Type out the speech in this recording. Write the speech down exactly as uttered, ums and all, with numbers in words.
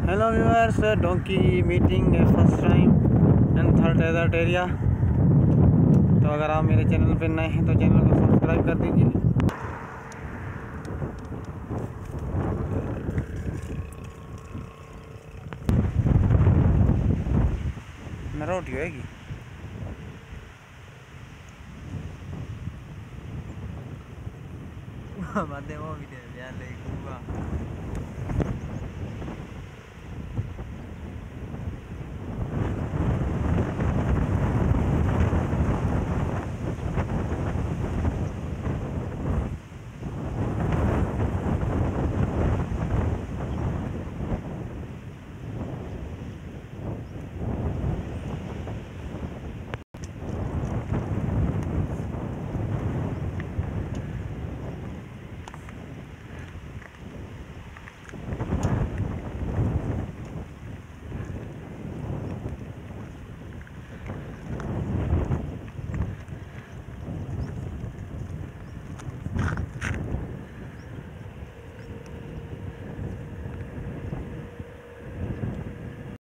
Hello viewers, donkey meeting first time and third desert area. तो अगर आप मेरे चैनल पर नए हैं तो चैनल को सब्सक्राइब कर दीजिए। मेरा रोटी होएगी वो भी